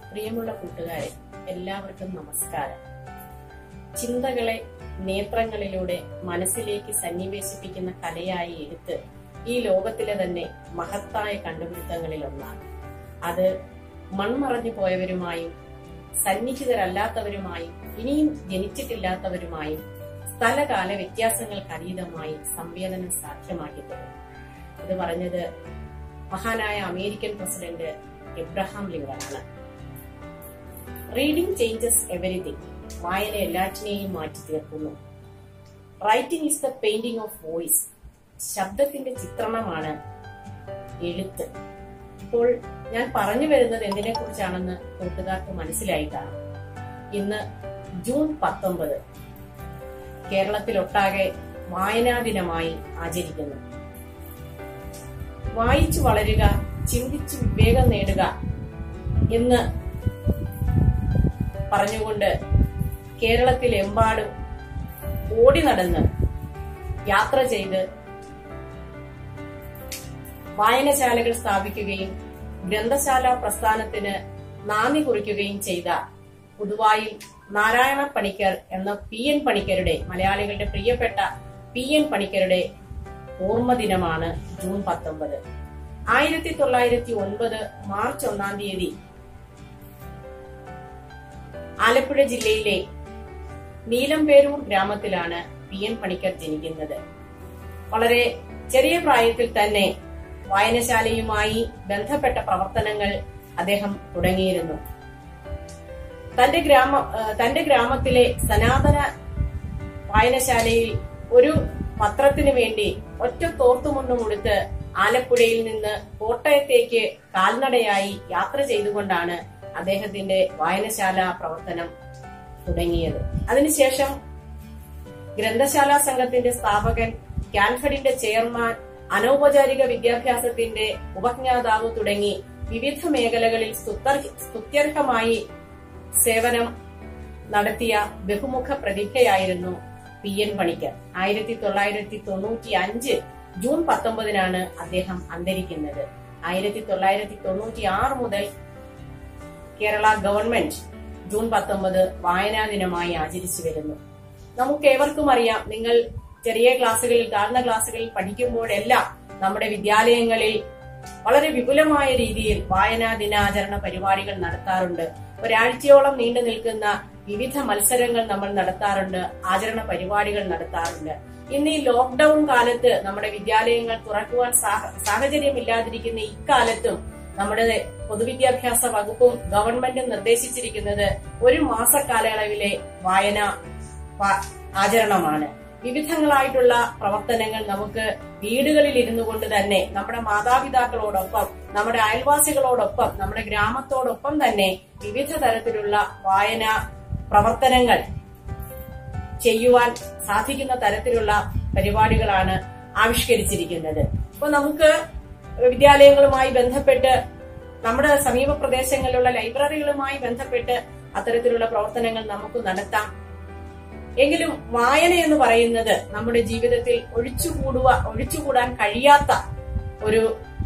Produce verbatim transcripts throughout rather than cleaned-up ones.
പ്രിയമുള്ള കൂട്ടുകാരെ, എല്ലാവർക്കും നമസ്കാരം. ചിന്തകളെ നേത്രങ്ങളിലൂടെ മനസ്സിലേക്ക് സന്നിവേശിപ്പിക്കുന്ന കലയായി എഴുത്ത് ഈ ലോകത്തിലെ തന്നെ മഹത്തായ കണ്ടുപിടുത്തങ്ങളിൽ ഒന്നാണ്. അത് മൺമറഞ്ഞു പോയവരുമായും സന്നിഹിതരല്ലാത്തവരുമായും ഇനിയും ജനിച്ചിട്ടില്ലാത്തവരുമായും സ്ഥലകാല വ്യത്യാസങ്ങൾക്ക് അതീതമായി സംവേദനം സാധ്യമാക്കി തരും. ഇത് പറഞ്ഞത് മഹാനായ അമേരിക്കൻ പ്രസിഡന്റ് എബ്രഹാം ലിങ്കൺ ആണ്. Reading changes everything. വായന എല്ലാറ്റിനെയും മാറ്റി തീർക്കുന്നു. Writing is the painting of voice. ശബ്ദത്തിന്റെ ചിത്രണമാണ് എഴുത്ത്. ഇപ്പോൾ ഞാൻ പറഞ്ഞു വരുന്നത് എന്തിനെ കുറിച്ചാണെന്ന് കൂട്ടുകാർക്ക് മനസ്സിലായിട്ടാണ്. ഇന്ന് ജൂൺ പത്തൊമ്പത് കേരളത്തിലൊട്ടാകെ വായനാ ദിനമായി ആചരിക്കുന്നു. വായിച്ചു വളരുക, ചിന്തിച്ചു വിവേകം നേടുക എന്ന് പറഞ്ഞുകൊണ്ട് കേരളത്തിലെമ്പാടും ഓടി നടന്ന് യാത്ര ചെയ്ത് വായനശാലകൾ സ്ഥാപിക്കുകയും ഗ്രന്ഥശാല പ്രസ്ഥാനത്തിന് നാന്ദി കുറിക്കുകയും ചെയ്ത പുതുവായിൽ നാരായണ പണിക്കർ എന്ന പി എൻ പണിക്കരുടെ, മലയാളികളുടെ പ്രിയപ്പെട്ട പി എൻ പണിക്കരുടെ ഓർമ്മ ദിനമാണ് ജൂൺ പത്തൊമ്പത്. ആയിരത്തി തൊള്ളായിരത്തി ഒൻപത് മാർച്ച് ഒന്നാം തീയതി ആലപ്പുഴ ജില്ലയിലെ നീലംപേരൂർ ഗ്രാമത്തിലാണ് പി എൻ പണിക്കർ ജനിക്കുന്നത്. വളരെ ചെറിയ പ്രായത്തിൽ തന്നെ വായനശാലയുമായി ബന്ധപ്പെട്ട പ്രവർത്തനങ്ങൾ അദ്ദേഹം തുടങ്ങിയിരുന്നു. തന്റെ ഗ്രാമ തന്റെ ഗ്രാമത്തിലെ സനാതന വായനശാലയിൽ ഒരു പത്രത്തിനു വേണ്ടി ഒറ്റ തോർത്തുമുണ്ടും ഉടുത്ത് ആലപ്പുഴയിൽ നിന്ന് കോട്ടയത്തേക്ക് കാൽനടയായി യാത്ര ചെയ്തുകൊണ്ടാണ് അദ്ദേഹത്തിന്റെ വായനശാല പ്രവർത്തനം തുടങ്ങിയത്. അതിനുശേഷം ഗ്രന്ഥശാല സംഘത്തിന്റെ സ്ഥാപകൻ, കാൻഫഡിന്റെ ചെയർമാൻ, അനൗപചാരിക വിദ്യാഭ്യാസത്തിന്റെ ഉപജ്ഞാതാവ് തുടങ്ങി വിവിധ മേഖലകളിൽ സ്തുത്യർഹമായി സേവനം നടത്തിയ ബഹുമുഖ പ്രതിഭയായിരുന്നു പി എൻ പണിക്കർ. ആയിരത്തി തൊള്ളായിരത്തി തൊണ്ണൂറ്റി അഞ്ച് ജൂൺ പത്തൊമ്പതിനാണ് അദ്ദേഹം അന്തരിക്കുന്നത്. ആയിരത്തി തൊള്ളായിരത്തി തൊണ്ണൂറ്റി ആറ് മുതൽ കേരള ഗവൺമെന്റ് ജൂൺ പത്തൊമ്പത് വായനാ ദിനമായി ആചരിച്ചു വരുന്നു. നമുക്ക് ഏവർക്കും അറിയാം, നിങ്ങൾ ചെറിയ ക്ലാസ്സുകളിൽ, താഴ്ന്ന ക്ലാസ്സുകളിൽ പഠിക്കുമ്പോഴെല്ലാം നമ്മുടെ വിദ്യാലയങ്ങളിൽ വളരെ വിപുലമായ രീതിയിൽ വായനാ ദിനാചരണ പരിപാടികൾ നടത്താറുണ്ട്. ഒരാഴ്ചയോളം നീണ്ടു നിൽക്കുന്ന വിവിധ മത്സരങ്ങൾ നമ്മൾ നടത്താറുണ്ട്, ആചരണ പരിപാടികൾ നടത്താറുണ്ട്. ഇന്ന് ഈ ലോക്ക്ഡൌൺ കാലത്ത് നമ്മുടെ വിദ്യാലയങ്ങൾ തുറക്കുവാൻ സാഹചര്യമില്ലാതിരിക്കുന്ന ഇക്കാലത്തും നമ്മുടെ പൊതുവിദ്യാഭ്യാസ വകുപ്പും ഗവൺമെന്റും നിർദ്ദേശിച്ചിരിക്കുന്നത് ഒരു മാസ കാലയളവിലെ വായന ആചരണമാണ്. വിവിധങ്ങളായിട്ടുള്ള പ്രവർത്തനങ്ങൾ നമുക്ക് വീടുകളിൽ ഇരുന്നു കൊണ്ട് തന്നെ നമ്മുടെ മാതാപിതാക്കളോടൊപ്പം, നമ്മുടെ അയൽവാസികളോടൊപ്പം, നമ്മുടെ ഗ്രാമത്തോടൊപ്പം തന്നെ വിവിധ തരത്തിലുള്ള വായന പ്രവർത്തനങ്ങൾ ചെയ്യുവാൻ സാധിക്കുന്ന തരത്തിലുള്ള പരിപാടികളാണ് ആവിഷ്കരിച്ചിരിക്കുന്നത്. അപ്പൊ നമുക്ക് വിദ്യാലയങ്ങളുമായി ബന്ധപ്പെട്ട്, നമ്മുടെ സമീപ പ്രദേശങ്ങളിലുള്ള ലൈബ്രറികളുമായി ബന്ധപ്പെട്ട് അത്തരത്തിലുള്ള പ്രവർത്തനങ്ങൾ നമുക്ക് നടത്താം. എങ്കിലും വായന എന്ന് പറയുന്നത് നമ്മുടെ ജീവിതത്തിൽ ഒഴിച്ചുകൂടുക ഒഴിച്ചുകൂടാൻ കഴിയാത്ത ഒരു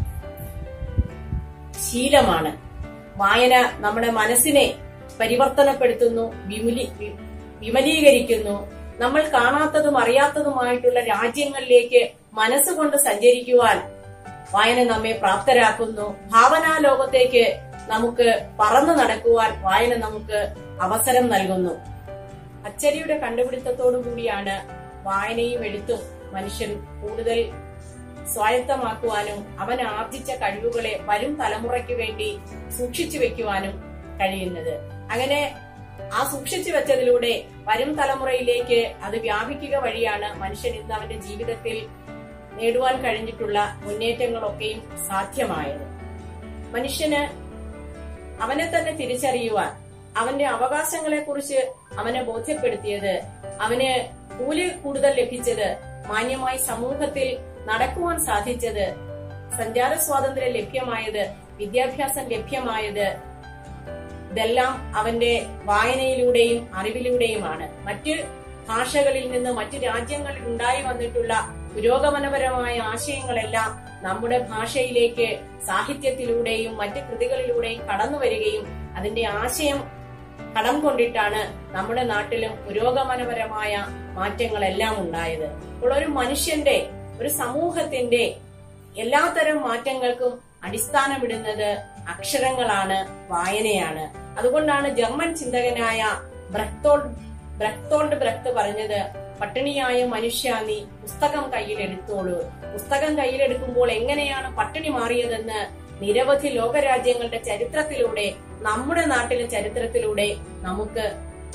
ശീലമാണ്. വായന നമ്മുടെ മനസ്സിനെ പരിവർത്തനപ്പെടുത്തുന്നു, വിമുലി വിമലീകരിക്കുന്നു. നമ്മൾ കാണാത്തതും അറിയാത്തതുമായിട്ടുള്ള രാജ്യങ്ങളിലേക്ക് മനസ്സുകൊണ്ട് സഞ്ചരിക്കുവാൻ വായന നമ്മെ പ്രാപ്തരാക്കുന്നു. ഭാവനാ ലോകത്തേക്ക് നമുക്ക് പറന്നു നടക്കുവാൻ വായന നമുക്ക് അവസരം നൽകുന്നു. അച്ചടിയുടെ കണ്ടുപിടുത്തത്തോടു കൂടിയാണ് വായനയും എഴുത്തും മനുഷ്യൻ കൂടുതൽ സ്വായത്തമാക്കുവാനും അവൻ ആർജിച്ച കഴിവുകളെ വരും തലമുറയ്ക്ക് വേണ്ടി സൂക്ഷിച്ചു വെക്കുവാനും കഴിയുന്നത്. അങ്ങനെ ആ സൂക്ഷിച്ചു വെച്ചതിലൂടെ വരും തലമുറയിലേക്ക് അത് വ്യാപിക്കുക വഴിയാണ് മനുഷ്യൻ ഇന്ന് അവന്റെ ജീവിതത്തിൽ നേടുവാൻ കഴിഞ്ഞിട്ടുള്ള മുന്നേറ്റങ്ങളൊക്കെയും സാധ്യമായത്. മനുഷ്യന് അവനെ തന്നെ തിരിച്ചറിയുവാൻ, അവന്റെ അവകാശങ്ങളെ കുറിച്ച് അവനെ ബോധ്യപ്പെടുത്തിയത്, അവന് കൂലി കൂടുതൽ ലഭിച്ചത്, മാന്യമായി സമൂഹത്തിൽ നടക്കുവാൻ സാധിച്ചത്, സഞ്ചാര സ്വാതന്ത്ര്യം ലഭ്യമായത്, വിദ്യാഭ്യാസം ലഭ്യമായത്, ഇതെല്ലാം അവന്റെ വായനയിലൂടെയും അറിവിലൂടെയുമാണ്. മറ്റ് ഭാഷകളിൽ നിന്ന്, മറ്റു രാജ്യങ്ങളിൽ ഉണ്ടായി വന്നിട്ടുള്ള പുരോഗമനപരമായ ആശയങ്ങളെല്ലാം നമ്മുടെ ഭാഷയിലേക്ക് സാഹിത്യത്തിലൂടെയും മറ്റ് കൃതികളിലൂടെയും കടന്നു വരികയും അതിന്റെ ആശയം കടം കൊണ്ടിട്ടാണ് നമ്മുടെ നാട്ടിലും പുരോഗമനപരമായ മാറ്റങ്ങളെല്ലാം ഉണ്ടായത്. അപ്പോൾ ഒരു മനുഷ്യന്റെ, ഒരു സമൂഹത്തിന്റെ എല്ലാത്തരം മാറ്റങ്ങൾക്കും അടിസ്ഥാനമിടുന്നത് അക്ഷരങ്ങളാണ്, വായനയാണ്. അതുകൊണ്ടാണ് ജർമ്മൻ ചിന്തകനായ ബ്രക്തോൾഡ് ബ്രക്തോൾഡ് ബ്രക്ത് പറഞ്ഞത്, പട്ടിണിയായ മനുഷ്യ നീ പുസ്തകം കയ്യിലെടുത്തോളൂ. പുസ്തകം കയ്യിലെടുക്കുമ്പോൾ എങ്ങനെയാണ് പട്ടിണി മാറിയതെന്ന് നിരവധി ലോകരാജ്യങ്ങളുടെ ചരിത്രത്തിലൂടെ, നമ്മുടെ നാട്ടിലെ ചരിത്രത്തിലൂടെ നമുക്ക്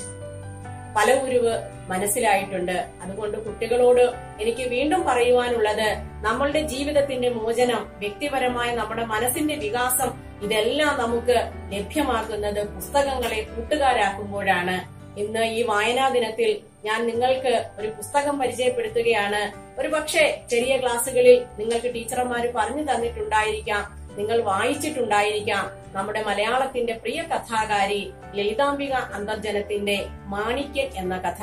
പല ഉരുവ് മനസ്സിലായിട്ടുണ്ട്. അതുകൊണ്ട് കുട്ടികളോട് എനിക്ക് വീണ്ടും പറയുവാനുള്ളത്, നമ്മളുടെ ജീവിതത്തിന്റെ മോചനം, വ്യക്തിപരമായ നമ്മുടെ മനസ്സിന്റെ വികാസം, ഇതെല്ലാം നമുക്ക് ലഭ്യമാക്കുന്നത് പുസ്തകങ്ങളെ കൂട്ടുകാരാക്കുമ്പോഴാണ്. ഇന്ന് ഈ വായനാ ദിനത്തിൽ ഞാൻ നിങ്ങൾക്ക് ഒരു പുസ്തകം പരിചയപ്പെടുത്തുകയാണ്. ഒരു പക്ഷേ ചെറിയ ക്ലാസ്സുകളിൽ നിങ്ങൾക്ക് ടീച്ചർമാര് പറഞ്ഞു തന്നിട്ടുണ്ടായിരിക്കാം, നിങ്ങൾ വായിച്ചിട്ടുണ്ടായിരിക്കാം. നമ്മുടെ മലയാളത്തിന്റെ പ്രിയ കഥാകാരി ലളിതാംബിക അന്തർജനത്തിന്റെ മാണിക്യൻ എന്ന കഥ.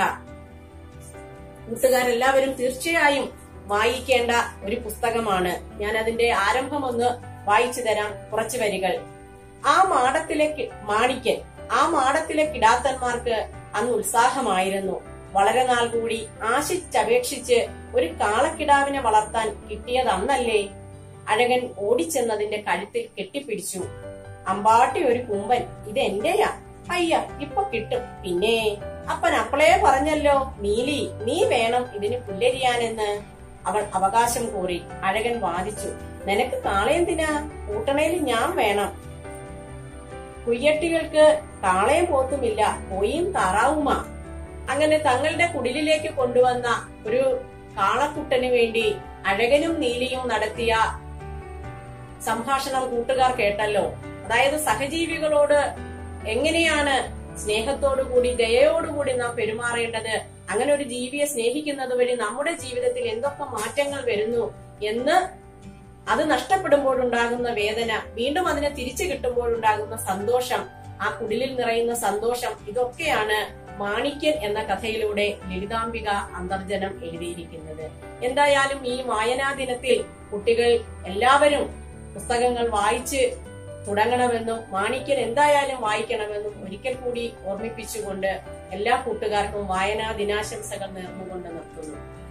കൂട്ടുകാരെല്ലാവരും തീർച്ചയായും വായിക്കേണ്ട ഒരു പുസ്തകമാണ്. ഞാൻ അതിന്റെ ആരംഭം ഒന്ന് വായിച്ചു തരാം, കുറച്ചു വരികൾ. ആ മാടത്തിലെ മാണിക്യൻ. ആ മാടത്തിലെ കിടാത്തന്മാർക്ക് അന്ന് ഉത്സാഹമായിരുന്നു. വളരെ നാൾ കൂടി ആശിച്ചപേക്ഷിച്ച് ഒരു കാളക്കിടാവിനെ വളർത്താൻ കിട്ടിയതന്നല്ലേ. അഴകൻ ഓടിച്ചെന്നതിന്റെ കഴുത്തിൽ കെട്ടിപ്പിടിച്ചു. അമ്പാട്ടി ഒരു കുമ്പൻ, ഇത് എന്റെയാ. അയ്യ, ഇപ്പൊ കിട്ടും. പിന്നെ അപ്പൻ അപ്പളേ പറഞ്ഞല്ലോ, നീലി നീ വേണം ഇതിന് പുല്ലരിയാനെന്ന്. അവൾ അവകാശം കോറി. അഴകൻ വാദിച്ചു, നിനക്ക് കാളയെന്തിനാ? കൂട്ടണേൽ ഞാൻ വേണം. കുയ്യട്ടികൾക്ക് കാളയും പോത്തുമില്ല, കോയും താറാവുമാ. അങ്ങനെ തങ്ങളുടെ കുടിലിലേക്ക് കൊണ്ടുവന്ന ഒരു കാളക്കുട്ടന് വേണ്ടി അഴകനും നീലിയും നടത്തിയ സംഭാഷണം കൂട്ടുകാർ കേട്ടല്ലോ. അതായത് സഹജീവികളോട് എങ്ങനെയാണ് സ്നേഹത്തോടുകൂടി ദയയോടുകൂടി നാം പെരുമാറേണ്ടത്, അങ്ങനെ ഒരു ജീവിയെ സ്നേഹിക്കുന്നത് വഴി നമ്മുടെ ജീവിതത്തിൽ എന്തൊക്കെ മാറ്റങ്ങൾ വരുന്നു എന്ന്, അത് നഷ്ടപ്പെടുമ്പോഴുണ്ടാകുന്ന വേദന, വീണ്ടും അതിനെ തിരിച്ചു കിട്ടുമ്പോഴുണ്ടാകുന്ന സന്തോഷം, ആ കുടിലിൽ നിറയുന്ന സന്തോഷം, ഇതൊക്കെയാണ് മാണിക്യൻ എന്ന കഥയിലൂടെ ലളിതാംബിക അന്തർജനം എഴുതിയിരിക്കുന്നത്. എന്തായാലും ഈ വായനാ ദിനത്തിൽ കുട്ടികൾ എല്ലാവരും പുസ്തകങ്ങൾ വായിച്ച് തുടങ്ങണമെന്നും മാണിക്യൻ എന്തായാലും വായിക്കണമെന്നും ഒരിക്കൽ കൂടി ഓർമ്മിപ്പിച്ചുകൊണ്ട് എല്ലാ കൂട്ടുകാർക്കും വായനാ ദിനാശംസകൾ നേർന്നുകൊണ്ട് നിർത്തുന്നു.